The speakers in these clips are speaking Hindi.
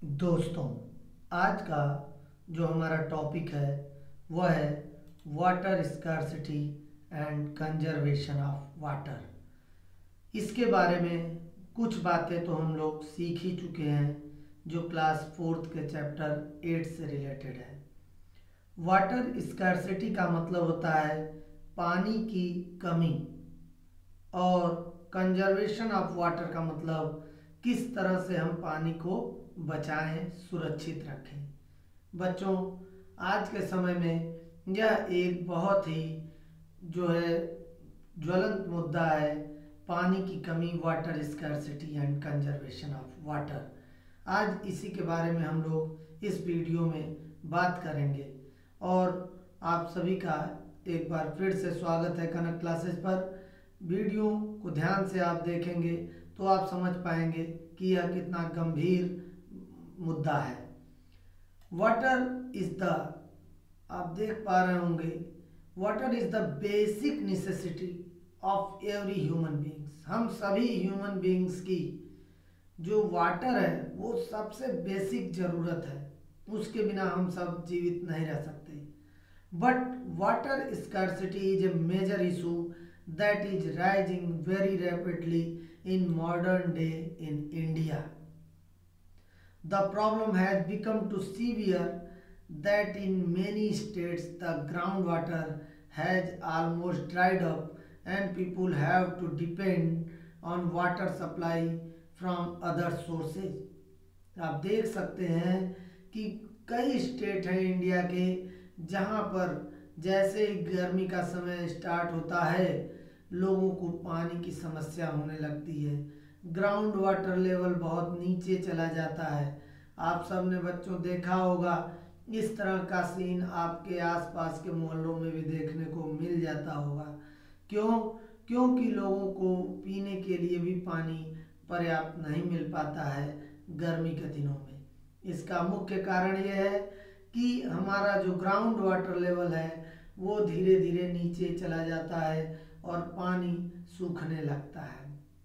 दोस्तों, आज का जो हमारा टॉपिक है वह है water scarcity and conservation of water. इसके बारे में कुछ बातें तो हम लोग सीख ही चुके हैं जो क्लास फोर्थ के चैप्टर 8 से रिलेटेड है। वाटर स्कार्सिटी का मतलब होता है पानी की कमी, और कंजर्वेशन ऑफ वाटर का मतलब किस तरह से हम पानी को बचाएं, सुरक्षित रखें। बच्चों, आज के समय में यह एक बहुत ही जो है ज्वलंत मुद्दा है, पानी की कमी, water scarcity and conservation of water. आज इसी के बारे में हम लोग इस वीडियो में बात करेंगे और आप सभी का एक बार फिर से स्वागत है कनक क्लासेस पर। वीडियो को ध्यान से आप देखेंगे तो आप समझ पाएंगे कि यह कितना गंभीर मुद्दा है। वाटर इज द, आप देख पा रहे होंगे, water is the basic necessity of every human beings. हम सभी ह्यूमन बींग्स की जो वाटर है वो सबसे बेसिक ज़रूरत है, उसके बिना हम सब जीवित नहीं रह सकते। But water scarcity is a major issue that is rising very rapidly in modern day in India. The problem has become too severe that in many states the groundwater has almost dried up and people have to depend on water supply from other sources. आप देख सकते हैं कि कई स्टेट हैं इंडिया के जहाँ पर जैसे ही गर्मी का समय स्टार्ट होता है लोगों को पानी की समस्या होने लगती है। ग्राउंड वाटर लेवल बहुत नीचे चला जाता है। आप सब ने बच्चों देखा होगा, इस तरह का सीन आपके आसपास के मोहल्लों में भी देखने को मिल जाता होगा। क्यों? क्योंकि लोगों को पीने के लिए भी पानी पर्याप्त नहीं मिल पाता है गर्मी के दिनों में। इसका मुख्य कारण यह है कि हमारा जो ग्राउंड वाटर लेवल है वो धीरे धीरे नीचे चला जाता है और पानी सूखने लगता है।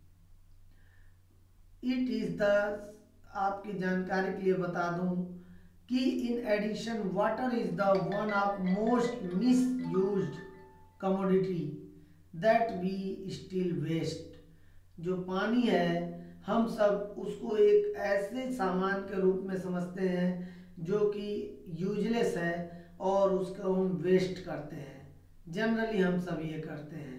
इट इज द, आपकी जानकारी के लिए बता दूं कि in addition water is the one of most misused commodity that we still waste. जो पानी है हम सब उसको एक ऐसे सामान के रूप में समझते हैं जो कि यूजलेस है और उसको हम वेस्ट करते हैं। जनरली हम सब ये करते हैं,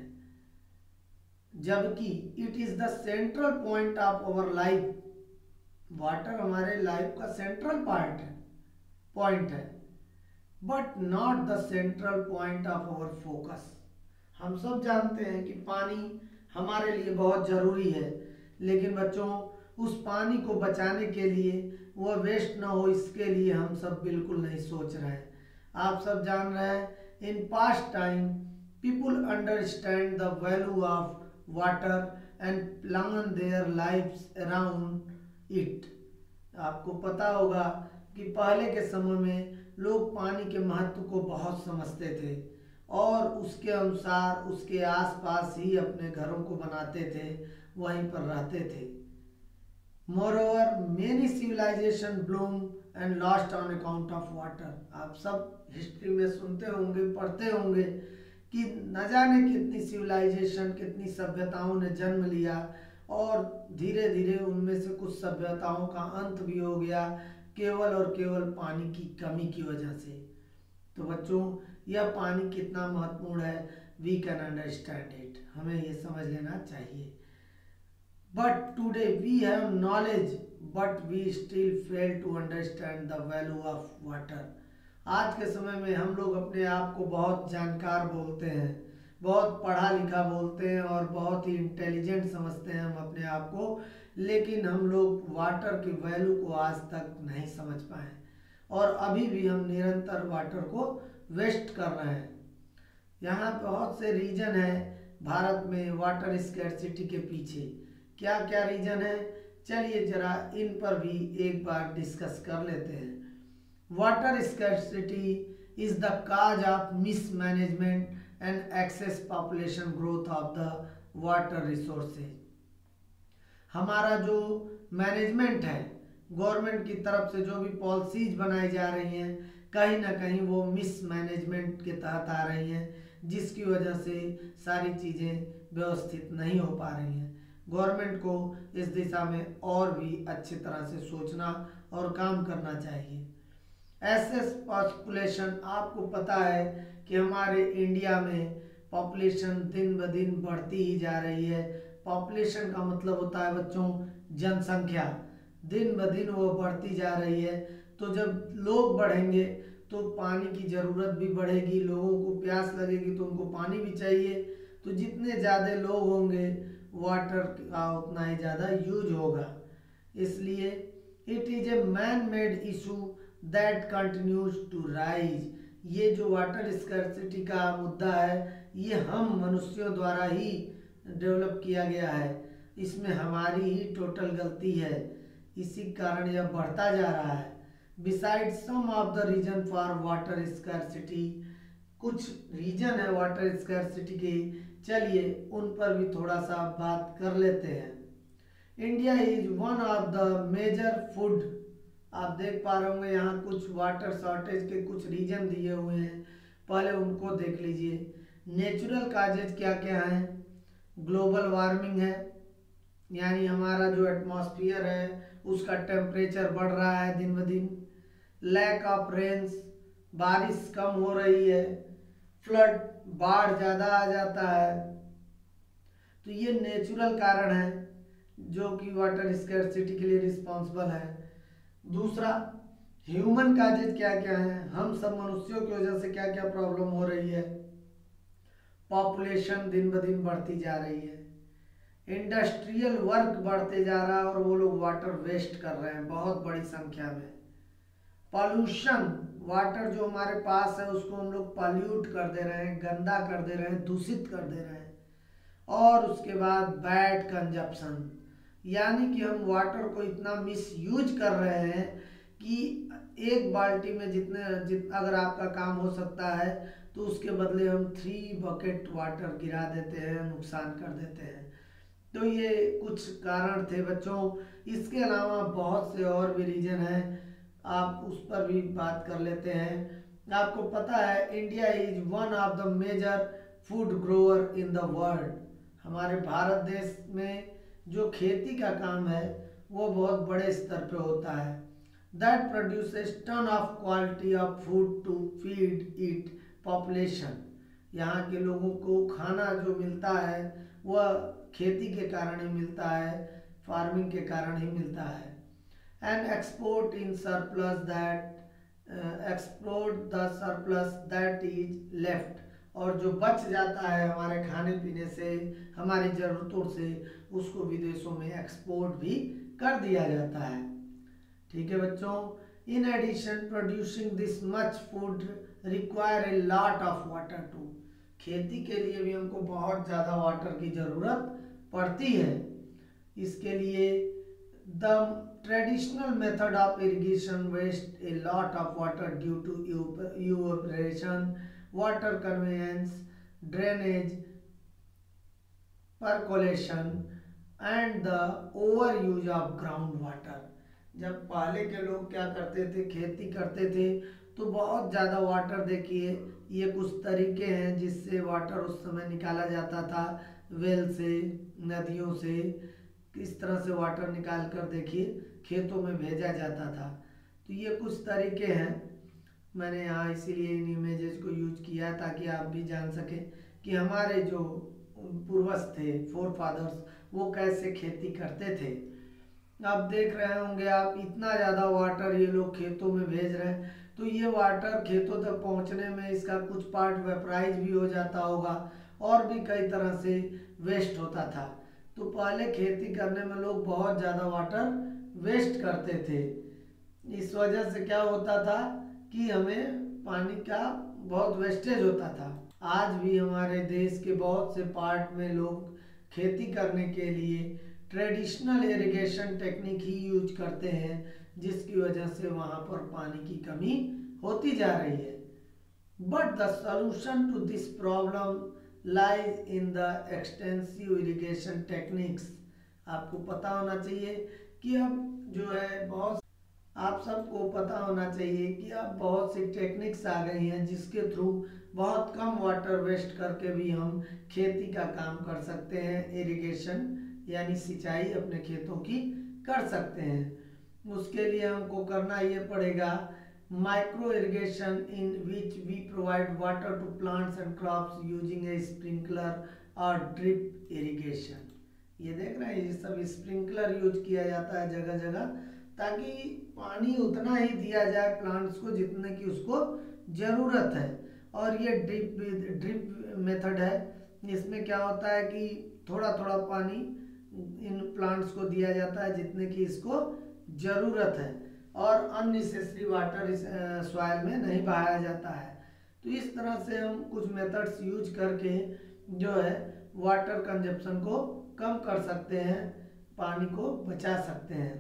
जबकि it is the central point of our life. Water हमारे लाइफ का सेंट्रल पॉइंट है, but not the central point of our focus. हम सब जानते हैं कि पानी हमारे लिए बहुत ज़रूरी है, लेकिन बच्चों उस पानी को बचाने के लिए, वह वेस्ट ना हो इसके लिए हम सब बिल्कुल नहीं सोच रहे हैं। आप सब जान रहे हैं, in past time people understand the value of water and plan their lifes around it. आपको पता होगा कि पहले के समय में लोग पानी के महत्व को बहुत समझते थे और उसके अनुसार उसके आसपास ही अपने घरों को बनाते थे, वहीं पर रहते थे। Moreover, many civilization bloom and lost on account of water. आप सब हिस्ट्री में सुनते होंगे, पढ़ते होंगे कि न जाने कितनी सिविलाइजेशन, कितनी सभ्यताओं ने जन्म लिया और धीरे धीरे उनमें से कुछ सभ्यताओं का अंत भी हो गया, केवल और केवल पानी की कमी की वजह से। तो बच्चों, यह पानी कितना महत्वपूर्ण है, वी कैन अंडरस्टैंड इट, हमें ये समझ लेना चाहिए। But today we have knowledge but we still fail to understand the value of water. आज के समय में हम लोग अपने आप को बहुत जानकार बोलते हैं, बहुत पढ़ा लिखा बोलते हैं और बहुत ही इंटेलिजेंट समझते हैं हम अपने आप को, लेकिन हम लोग वाटर की वैल्यू को आज तक नहीं समझ पाए और अभी भी हम निरंतर वाटर को वेस्ट कर रहे हैं। यहाँ बहुत से रीजन है भारत में वाटर स्कैर्सिटी के पीछे। क्या क्या रीजन है, चलिए जरा इन पर भी एक बार डिस्कस कर लेते हैं। Water scarcity is the cause of mismanagement and excess population growth of the water resources. हमारा जो मैनेजमेंट है गवर्नमेंट की तरफ से जो भी पॉलिसीज बनाई जा रही हैं कहीं ना कहीं वो मिसमैनेजमेंट के तहत आ रही हैं, जिसकी वजह से सारी चीज़ें व्यवस्थित नहीं हो पा रही हैं। गवर्नमेंट को इस दिशा में और भी अच्छी तरह से सोचना और काम करना चाहिए। एसएस पॉपुलेशन, आपको पता है कि हमारे इंडिया में पॉपुलेशन दिन ब दिन बढ़ती ही जा रही है। पॉपुलेशन का मतलब होता है बच्चों जनसंख्या, दिन ब दिन वो बढ़ती जा रही है। तो जब लोग बढ़ेंगे तो पानी की ज़रूरत भी बढ़ेगी, लोगों को प्यास लगेगी तो उनको पानी भी चाहिए। तो जितने ज़्यादा लोग होंगे वाटर का उतना ही ज़्यादा यूज होगा। इसलिए it is a man made issue that continues to rise. ये जो वाटर स्कैर्सिटी का मुद्दा है ये हम मनुष्यों द्वारा ही डेवलप किया गया है, इसमें हमारी ही टोटल गलती है, इसी कारण यह बढ़ता जा रहा है। Beside some of the reason for water scarcity, कुछ रीजन है वाटर स्कैर्सिटी के, चलिए उन पर भी थोड़ा सा बात कर लेते हैं। India is one of the major food, आप देख पा रहे होंगे यहाँ कुछ वाटर शॉर्टेज के कुछ रीजन दिए हुए हैं, पहले उनको देख लीजिए। नेचुरल काजेज क्या क्या हैं? ग्लोबल वार्मिंग है, यानी हमारा जो एटमॉस्फेयर है उसका टेम्परेचर बढ़ रहा है दिन ब दिन। लैक ऑफ रेन्स, बारिश कम हो रही है। फ्लड, बाढ़ ज़्यादा आ जाता है। तो ये नेचुरल कारण है जो कि वाटर स्कैर्सिटी के लिए रिस्पॉन्सिबल है। दूसरा, ह्यूमन काजेज क्या क्या है? हम सब मनुष्यों की वजह से क्या क्या प्रॉब्लम हो रही है? पॉपुलेशन दिन ब दिन बढ़ती जा रही है, इंडस्ट्रियल वर्क बढ़ते जा रहा है और वो लोग वाटर वेस्ट कर रहे हैं बहुत बड़ी संख्या में। पॉल्यूशन, वाटर जो हमारे पास है उसको हम लोग पॉल्यूट कर दे रहे हैं, गंदा कर दे रहे हैं, दूषित कर दे रहे हैं। और उसके बाद बैड कंजप्शन, यानी कि हम वाटर को इतना मिसयूज कर रहे हैं कि एक बाल्टी में अगर आपका काम हो सकता है तो उसके बदले हम 3 बकेट वाटर गिरा देते हैं, नुकसान कर देते हैं। तो ये कुछ कारण थे बच्चों, इसके अलावा बहुत से और भी रीजन हैं, आप उस पर भी बात कर लेते हैं। आपको पता है India is one of the major food grower in the world, हमारे भारत देश में जो खेती का काम है वो बहुत बड़े स्तर पे होता है। That produces ton of quality of food to feed it population, यहाँ के लोगों को खाना जो मिलता है वह खेती के कारण ही मिलता है, फार्मिंग के कारण ही मिलता है। And export in surplus that export the surplus that is left, और जो बच जाता है हमारे खाने पीने से, हमारी ज़रूरतों से, उसको विदेशों में एक्सपोर्ट भी कर दिया जाता है। ठीक है बच्चों, in addition producing this much food require a lot of water to, खेती के लिए भी हमको बहुत ज़्यादा वाटर की ज़रूरत पड़ती है। इसके लिए the traditional method of irrigation waste a lot of water due to evaporation, water conveyance, drainage, percolation and the over use of ground water. जब पहले के लोग क्या करते थे, खेती करते थे तो बहुत ज़्यादा वाटर, देखिए ये कुछ तरीके हैं जिससे वाटर उस समय निकाला जाता था, वेल से, नदियों से, किस तरह से वाटर निकाल कर देखिए खेतों में भेजा जाता था। तो ये कुछ तरीके हैं, मैंने यहाँ इसीलिए इन इमेजेस को यूज किया ताकि आप भी जान सकें कि हमारे जो पूर्वज थे, फोर फादर्स, वो कैसे खेती करते थे। आप देख रहे होंगे आप, इतना ज़्यादा वाटर ये लोग खेतों में भेज रहे हैं, तो ये वाटर खेतों तक पहुंचने में इसका कुछ पार्ट वेपराइज भी हो जाता होगा और भी कई तरह से वेस्ट होता था। तो पहले खेती करने में लोग बहुत ज़्यादा वाटर वेस्ट करते थे। इस वजह से क्या होता था कि हमें पानी का बहुत वेस्टेज होता था। आज भी हमारे देश के बहुत से पार्ट में लोग खेती करने के लिए ट्रेडिशनल इरिगेशन टेक्निक ही यूज करते हैं, जिसकी वजह से वहाँ पर पानी की कमी होती जा रही है। But the solution to this problem lies in the extensive irrigation techniques. आपको पता होना चाहिए कि अब जो है बहुत आप सबको पता होना चाहिए कि अब बहुत सी टेक्निक्स आ गई हैं जिसके थ्रू बहुत कम वाटर वेस्ट करके भी हम खेती का काम कर सकते हैं, इरिगेशन यानी सिंचाई अपने खेतों की कर सकते हैं। उसके लिए हमको करना ये पड़ेगा micro irrigation in which we provide water to plants and crops using a sprinkler और ड्रिप इरिगेशन। ये देख रहे हैं, ये सब स्प्रिंकलर यूज किया जाता है जगह जगह, ताकि पानी उतना ही दिया जाए प्लांट्स को जितने की उसको ज़रूरत है। और ये ड्रिप मेथड है, इसमें क्या होता है कि थोड़ा थोड़ा पानी इन प्लांट्स को दिया जाता है जितने की इसको ज़रूरत है, और अननेसेसरी वाटर इस सॉइल में नहीं बहाया जाता है। तो इस तरह से हम कुछ मेथड्स यूज करके जो है वाटर कंजप्शन को कम कर सकते हैं, पानी को बचा सकते हैं।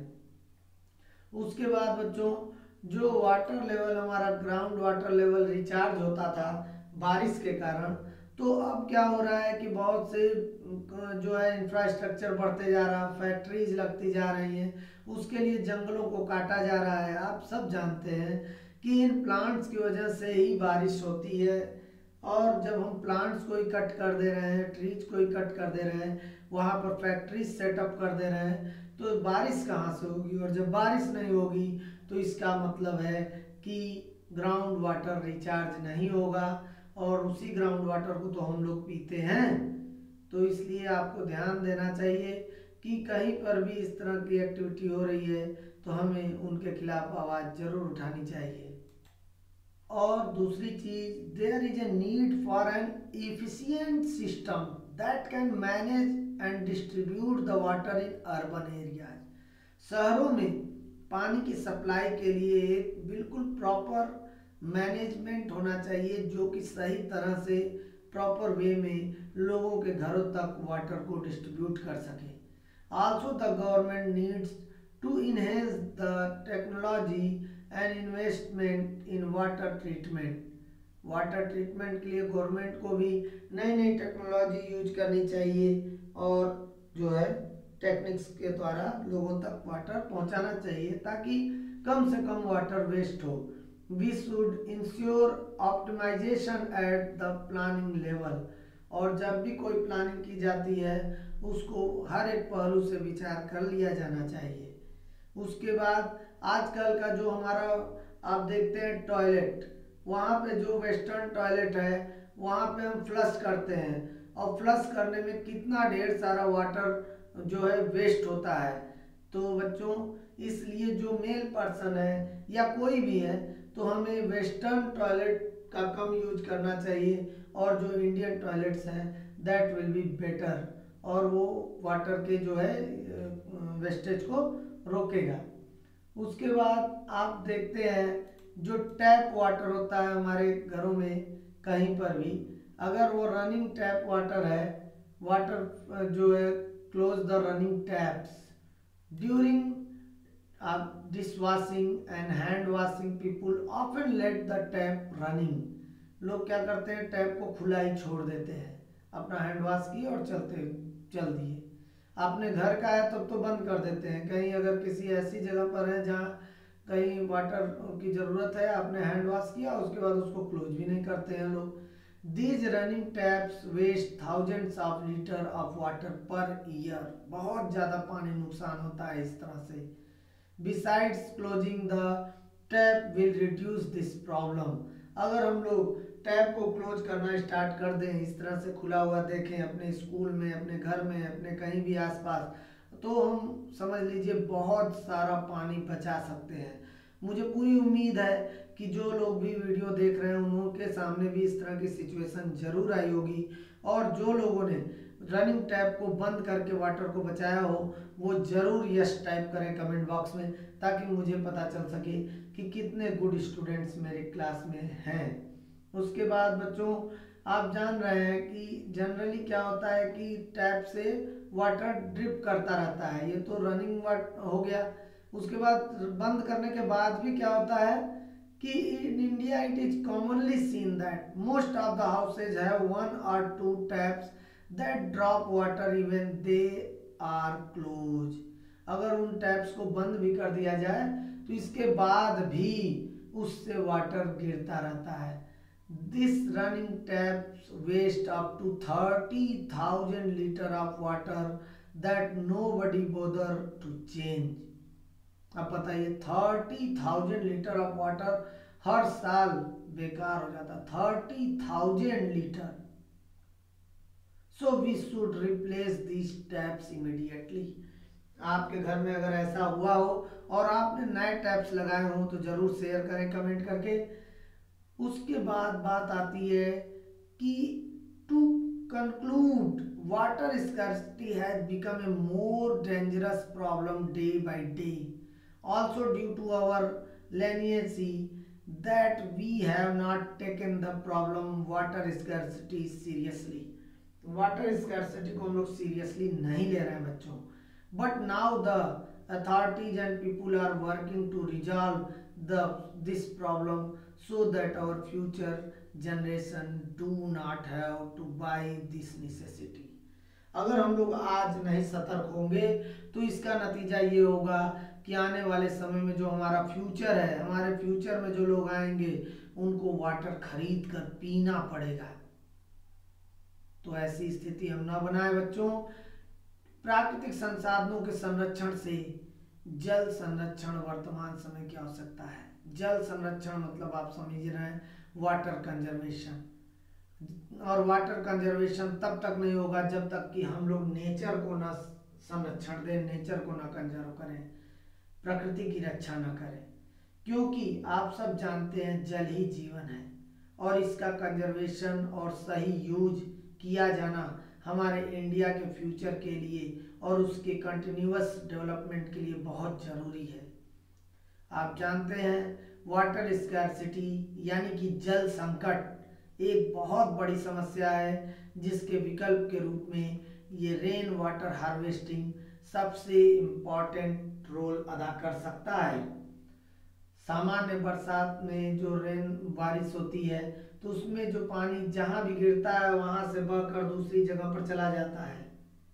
उसके बाद बच्चों, जो वाटर लेवल हमारा ग्राउंड वाटर लेवल रिचार्ज होता था बारिश के कारण, तो अब क्या हो रहा है कि बहुत से जो है इंफ्रास्ट्रक्चर बढ़ते जा रहा है, फैक्ट्रीज लगती जा रही हैं, उसके लिए जंगलों को काटा जा रहा है। आप सब जानते हैं कि इन प्लांट्स की वजह से ही बारिश होती है, और जब हम प्लांट्स को ही कट कर दे रहे हैं, ट्रीज को ही कट कर दे रहे हैं, वहाँ पर फैक्ट्रीज सेटअप कर दे रहे हैं, तो बारिश कहाँ से होगी? और जब बारिश नहीं होगी तो इसका मतलब है कि ग्राउंड वाटर रिचार्ज नहीं होगा, और उसी ग्राउंड वाटर को तो हम लोग पीते हैं। तो इसलिए आपको ध्यान देना चाहिए कि कहीं पर भी इस तरह की एक्टिविटी हो रही है तो हमें उनके खिलाफ आवाज़ जरूर उठानी चाहिए। और दूसरी चीज, there is a need for an efficient system that can manage and distribute the water in urban areas. शहरों में पानी की सप्लाई के लिए एक बिल्कुल प्रॉपर मैनेजमेंट होना चाहिए, जो कि सही तरह से प्रॉपर वे में लोगों के घरों तक वाटर को डिस्ट्रीब्यूट कर सके। Also the government needs to enhance the technology and investment in water treatment. Water treatment के लिए गवर्नमेंट को भी नई नई टेक्नोलॉजी यूज करनी चाहिए, और जो है टेक्निक्स के द्वारा लोगों तक वाटर पहुंचाना चाहिए, ताकि कम से कम वाटर वेस्ट हो। We should ensure optimization at the planning level. और जब भी कोई प्लानिंग की जाती है उसको हर एक पहलू से विचार कर लिया जाना चाहिए। उसके बाद आजकल का जो हमारा आप देखते हैं टॉयलेट, वहाँ पे जो वेस्टर्न टॉयलेट है वहाँ पे हम फ्लश करते हैं, और फ्लश करने में कितना ढेर सारा वाटर जो है वेस्ट होता है। तो बच्चों, इसलिए जो मेल पर्सन है या कोई भी है, तो हमें वेस्टर्न टॉयलेट का कम यूज करना चाहिए, और जो इंडियन टॉयलेट्स हैं दैट विल बी बेटर, और वो वाटर के जो है वेस्टेज को रोकेगा। उसके बाद आप देखते हैं जो टैप वाटर होता है हमारे घरों में, कहीं पर भी अगर वो रनिंग टैप वाटर है, वाटर जो है close the running taps during dish washing and hand washing, people often let the tap running. लोग क्या करते हैं, टैप को खुला ही छोड़ देते हैं, अपना हैंड वॉश किए और चल दिए। आपने घर का है तब तो बंद कर देते हैं, कहीं अगर किसी ऐसी जगह पर है जहाँ कहीं वाटर की ज़रूरत है, आपने हैंड वॉश किया उसके बाद उसको क्लोज भी नहीं करते हैं लोग। These running taps waste thousands of liter of water per year. बहुत ज़्यादा पानी नुकसान होता है इस तरह से। Besides closing the tap will reduce this problem. अगर हम लोग टैप को क्लोज करना स्टार्ट कर दें, इस तरह से खुला हुआ देखें अपने स्कूल में, अपने घर में, अपने कहीं भी आसपास, तो हम समझ लीजिए बहुत सारा पानी बचा सकते हैं। मुझे पूरी उम्मीद है कि जो लोग भी वीडियो देख रहे हैं उनके सामने भी इस तरह की सिचुएशन जरूर आई होगी, और जो लोगों ने रनिंग टैप को बंद करके वाटर को बचाया हो वो ज़रूर यस टाइप करें कमेंट बॉक्स में, ताकि मुझे पता चल सके कि कितने गुड स्टूडेंट्स मेरे क्लास में हैं। उसके बाद बच्चों, आप जान रहे हैं कि जनरली क्या होता है कि टैप से वाटर ड्रिप करता रहता है, ये तो रनिंग वाटर हो गया। उसके बाद बंद करने के बाद भी क्या होता है कि in India it is commonly seen that most of the houses have one or two taps that drop water even they are close. अगर उन टैप्स को बंद भी कर दिया जाए तो तो इसके बाद भी उससे वाटर गिरता रहता है। This running taps waste up to 30,000 liter of water that nobody bother to change. अब बताइए 30,000 लीटर ऑफ वाटर हर साल बेकार हो जाता, 30,000 liter. So we should replace this taps immediately. आपके घर में अगर ऐसा हुआ हो और आपने नए टैप्स लगाए हो तो जरूर शेयर करें कमेंट करके। उसके बाद बात आती है कि to conclude water scarcity has become a more dangerous problem day by day, also due to our leniency that we have not taken the problem water scarcity seriously। Water scarcity को हम लोग सीरियसली नहीं ले रहे हैं बच्चों। But now the authorities and people are working to resolve this problem so that our future generation do not have to buy this necessity. अगर हम लोग आज नहीं सतर्क होंगे तो इसका नतीजा ये होगा कि आने वाले समय में जो हमारा फ्यूचर है, हमारे फ्यूचर में जो लोग आएंगे उनको वाटर खरीद कर पीना पड़ेगा। तो ऐसी स्थिति हम ना बनाए बच्चों। प्राकृतिक संसाधनों के संरक्षण से जल संरक्षण वर्तमान समय की आवश्यकता है। जल संरक्षण मतलब आप समझ रहे हैं वाटर कंजर्वेशन। और वाटर कंजर्वेशन तब तक नहीं होगा जब तक कि हम लोग नेचर को ना संरक्षण दें, नेचर को ना कंजर्व करें, प्रकृति की रक्षा ना करें। क्योंकि आप सब जानते हैं जल ही जीवन है और इसका कंजर्वेशन और सही यूज किया जाना हमारे इंडिया के फ्यूचर के लिए और उसके कंटिन्यूअस डेवलपमेंट के लिए बहुत ज़रूरी है। आप जानते हैं वाटर स्कैर्सिटी यानी कि जल संकट एक बहुत बड़ी समस्या है, जिसके विकल्प के रूप में ये रेन वाटर हार्वेस्टिंग सबसे इम्पॉर्टेंट रोल अदा कर सकता है। सामान्य बरसात में जो रेन बारिश होती है तो उसमें जो पानी जहाँ भी गिरता है वहाँ से बहकर दूसरी जगह पर चला जाता है।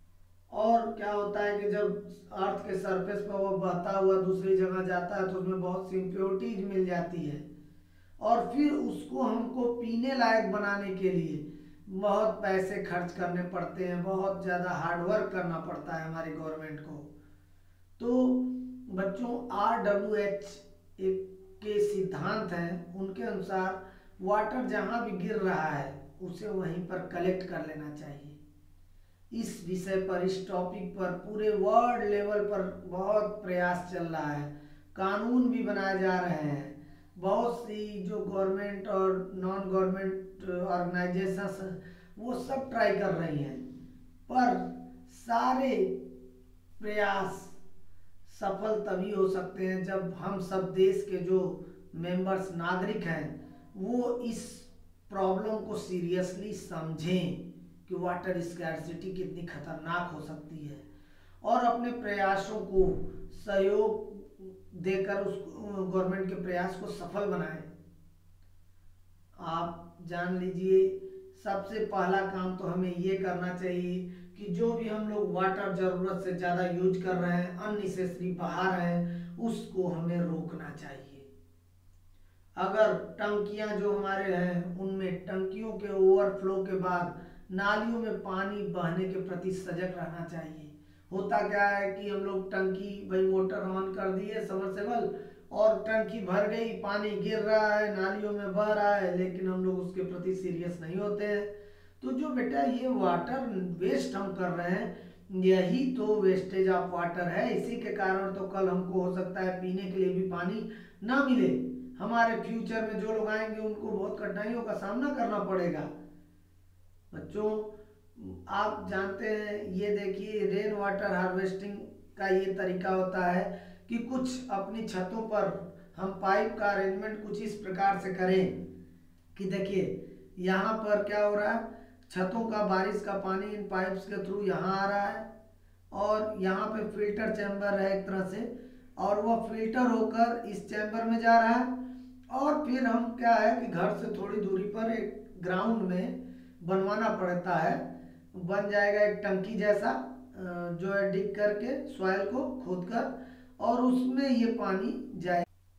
और क्या होता है कि जब अर्थ के सरफेस पर वो बहता हुआ दूसरी जगह जाता है तो उसमें बहुत सी इम्प्योरिटीज मिल जाती है और फिर उसको हमको पीने लायक बनाने के लिए बहुत पैसे खर्च करने पड़ते हैं, बहुत ज़्यादा हार्डवर्क करना पड़ता है हमारी गवर्नमेंट को। तो बच्चों RWH के सिद्धांत हैं, उनके अनुसार वाटर जहाँ भी गिर रहा है उसे वहीं पर कलेक्ट कर लेना चाहिए। इस विषय पर, इस टॉपिक पर पूरे वर्ल्ड लेवल पर बहुत प्रयास चल रहा है, कानून भी बनाए जा रहे हैं। बहुत सी जो गवर्नमेंट और नॉन गवर्नमेंट ऑर्गेनाइजेशंस वो सब ट्राई कर रही हैं, पर सारे प्रयास सफल तभी हो सकते हैं जब हम सब देश के जो मेंबर्स नागरिक हैं वो इस प्रॉब्लम को सीरियसली समझें कि वाटर स्कैर्सिटी कितनी खतरनाक हो सकती है और अपने प्रयासों को सहयोग देकर उस गवर्नमेंट के प्रयास को सफल बनाएं। आप जान लीजिए सबसे पहला काम तो हमें ये करना चाहिए कि जो भी हम लोग वाटर ज़रूरत से ज़्यादा यूज कर रहे हैं, अननेसेसरी बहा रहे हैं, उसको हमें रोकना चाहिए। अगर टंकियां जो हमारे हैं उनमें टंकियों के ओवरफ्लो के बाद नालियों में पानी बहने के प्रति सजग रहना चाहिए। होता क्या है कि हम लोग टंकी भाई मोटर ऑन कर दिए सबमर्सिबल और टंकी भर गई, पानी गिर रहा है, नालियों में बह रहा है, लेकिन हम लोग उसके प्रति सीरियस नहीं होते हैं। तो जो बेटा ये वाटर वेस्ट हम कर रहे हैं यही तो वेस्टेज ऑफ वाटर है। इसी के कारण तो कल हमको हो सकता है पीने के लिए भी पानी ना मिले। हमारे फ्यूचर में जो लोग आएंगे उनको बहुत कठिनाइयों का सामना करना पड़ेगा। बच्चों आप जानते हैं, ये देखिए रेन वाटर हार्वेस्टिंग का ये तरीका होता है कि कुछ अपनी छतों पर हम पाइप का अरेंजमेंट कुछ इस प्रकार से करें कि देखिए यहाँ पर क्या हो रहा है, छतों का बारिश का पानी इन पाइप्स के थ्रू यहाँ आ रहा है और यहाँ पे फिल्टर चैम्बर है एक तरह से, और वह फिल्टर होकर इस चैम्बर में जा रहा है और फिर हम क्या है कि घर से थोड़ी दूरी पर एक ग्राउंड में बनवाना पड़ता है, बन जाएगा एक टंकी जैसा जो है डिग करके सॉइल को खोद कर और उसमें ये पानी जाए।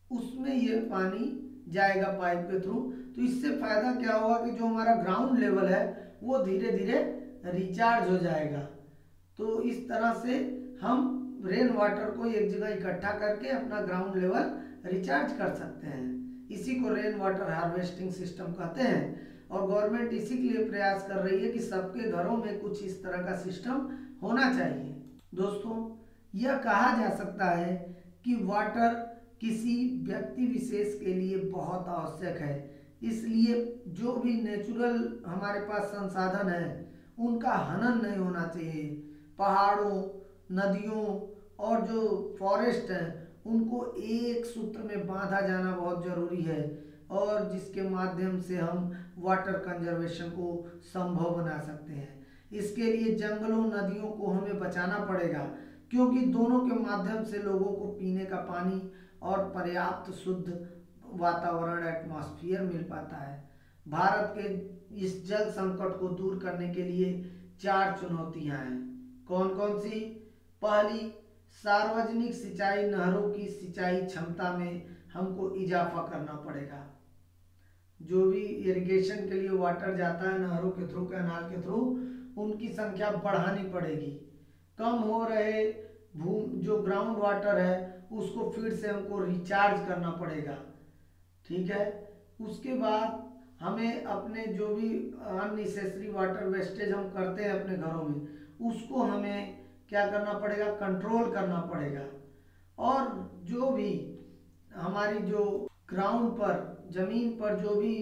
उसमें ये पानी जाएगा पाइप के थ्रू। तो इससे फायदा क्या होगा कि जो हमारा ग्राउंड लेवल है वो धीरे धीरे रिचार्ज हो जाएगा। तो इस तरह से हम रेन वाटर को एक जगह इकट्ठा करके अपना ग्राउंड लेवल रिचार्ज कर सकते हैं। इसी को रेन वाटर हार्वेस्टिंग सिस्टम कहते हैं और गवर्नमेंट इसी के लिए प्रयास कर रही है कि सबके घरों में कुछ इस तरह का सिस्टम होना चाहिए। दोस्तों, यह कहा जा सकता है कि वाटर किसी व्यक्ति विशेष के लिए बहुत आवश्यक है, इसलिए जो भी नेचुरल हमारे पास संसाधन है उनका हनन नहीं होना चाहिए। पहाड़ों, नदियों और जो फॉरेस्ट हैं उनको एक सूत्र में बांधा जाना बहुत ज़रूरी है और जिसके माध्यम से हम वाटर कंजर्वेशन को संभव बना सकते हैं। इसके लिए जंगलों, नदियों को हमें बचाना पड़ेगा क्योंकि दोनों के माध्यम से लोगों को पीने का पानी और पर्याप्त शुद्ध वातावरण, एटमॉस्फेयर मिल पाता है। भारत के इस जल संकट को दूर करने के लिए 4 चुनौतियां हैं। कौन कौन सी? पहली, सार्वजनिक सिंचाई, नहरों की सिंचाई क्षमता में हमको इजाफा करना पड़ेगा। जो भी इरिगेशन के लिए वाटर जाता है नहरों के थ्रू, कैनाल के थ्रू, उनकी संख्या बढ़ानी पड़ेगी। कम हो रहे जो ग्राउंड वाटर है उसको फिर से हमको रिचार्ज करना पड़ेगा। ठीक है। उसके बाद हमें अपने जो भी अननेसेसरी वाटर वेस्टेज हम करते हैं अपने घरों में, उसको हमें क्या करना पड़ेगा? कंट्रोल करना पड़ेगा। और जो भी हमारी जो ग्राउंड पर, ज़मीन पर जो भी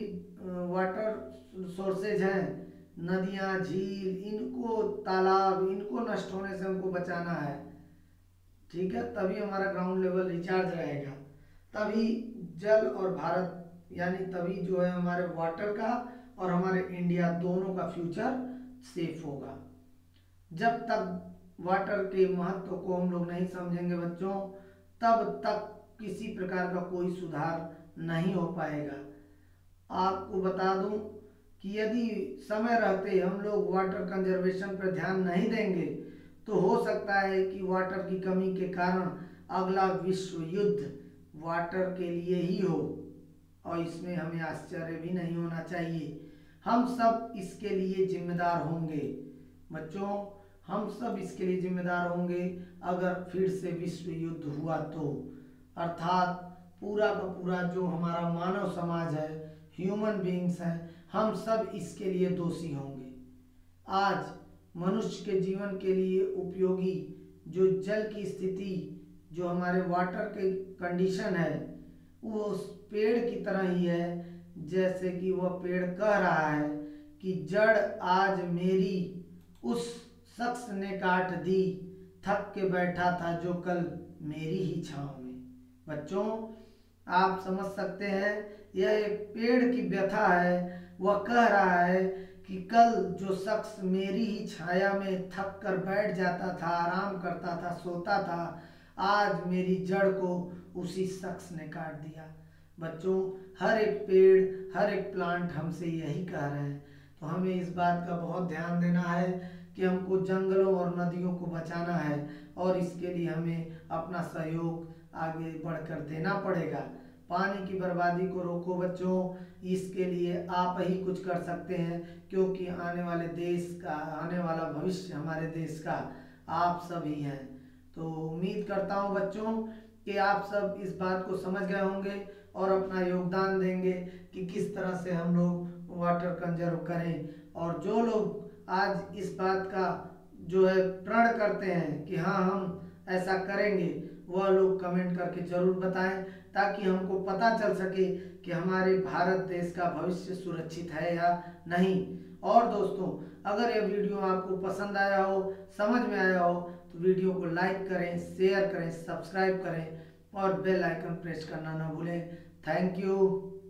वाटर सोर्सेज हैं, नदियाँ, झील, इनको, तालाब, इनको नष्ट होने से हमको बचाना है। ठीक है, तभी हमारा ग्राउंड लेवल रिचार्ज रहेगा, तभी जल और भारत यानी तभी जो है हमारे वाटर का और हमारे इंडिया दोनों का फ्यूचर सेफ होगा। जब तक वाटर के महत्व को हम लोग नहीं समझेंगे बच्चों, तब तक किसी प्रकार का कोई सुधार नहीं हो पाएगा। आपको बता दूं कि यदि समय रहते हम लोग वाटर कंजर्वेशन पर ध्यान नहीं देंगे तो हो सकता है कि वाटर की कमी के कारण अगला विश्व युद्ध वाटर के लिए ही हो, और इसमें हमें आश्चर्य भी नहीं होना चाहिए। हम सब इसके लिए जिम्मेदार होंगे बच्चों, हम सब इसके लिए जिम्मेदार होंगे अगर फिर से विश्व युद्ध हुआ तो। अर्थात पूरा का पूरा जो हमारा मानव समाज है, ह्यूमन बीइंग्स हैं, हम सब इसके लिए दोषी होंगे। आज मनुष्य के जीवन के लिए उपयोगी जो जल की स्थिति, जो हमारे वाटर के कंडीशन है, वो उस पेड़ की तरह ही है जैसे कि वह पेड़ कह रहा है कि जड़ आज मेरी उस शख्स ने काट दी, थक के बैठा था जो कल मेरी ही छांव में। बच्चों, आप समझ सकते हैं यह एक पेड़ की व्यथा है। वह कह रहा है कि कल जो शख्स मेरी ही छाया में थक कर बैठ जाता था, आराम करता था, सोता था, आज मेरी जड़ को उसी शख्स ने काट दिया। बच्चों, हर एक पेड़, हर एक प्लांट हमसे यही कह रहे हैं। तो हमें इस बात का बहुत ध्यान देना है कि हमको जंगलों और नदियों को बचाना है और इसके लिए हमें अपना सहयोग आगे बढ़कर देना पड़ेगा। पानी की बर्बादी को रोको बच्चों, इसके लिए आप ही कुछ कर सकते हैं क्योंकि आने वाले देश का, आने वाला भविष्य हमारे देश का आप सब ही हैं। तो उम्मीद करता हूँ बच्चों कि आप सब इस बात को समझ गए होंगे और अपना योगदान देंगे कि किस तरह से हम लोग वाटर कंजर्व करें। और जो लोग आज इस बात का जो है प्रण करते हैं कि हाँ हम ऐसा करेंगे, वह लोग कमेंट करके ज़रूर बताएं ताकि हमको पता चल सके कि हमारे भारत देश का भविष्य सुरक्षित है या नहीं। और दोस्तों, अगर यह वीडियो आपको पसंद आया हो, समझ में आया हो, तो वीडियो को लाइक करें, शेयर करें, सब्सक्राइब करें और बेल आइकन प्रेस करना ना भूलें। Thank you.